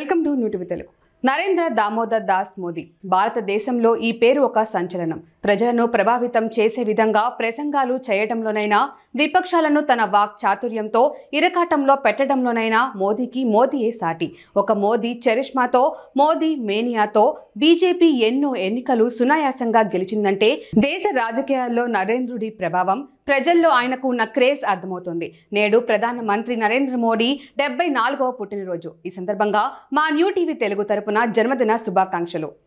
Welcome to new TV Telugu. Narendra Damodar Das Modi భారతదేశంలో ఈ పేరు ఒక సంచలనం. ప్రజలను ప్రభావితం చేసే విధంగా ప్రసంగాలు చేయడంలోనైనా, విపక్షాలను తన వాక్ చాతుర్యంతో ఇరకాటంలో పెట్టడంలోనైనా మోదీయే సాటి. ఒక మోదీ చరిష్మాతో, మోదీ మేనియాతో బీజేపీ ఎన్నో ఎన్నికలు సునాయాసంగా గెలిచిందంటే దేశ రాజకీయాల్లో నరేంద్రుడి ప్రభావం, ప్రజల్లో ఆయనకు ఉన్న క్రేజ్ అర్థమవుతుంది. నేడు ప్రధానమంత్రి నరేంద్ర మోడీ 74వ పుట్టినరోజు. ఈ సందర్భంగా మా న్యూ టీవీ తెలుగు తరపున జన్మదిన శుభాకాంక్షలు.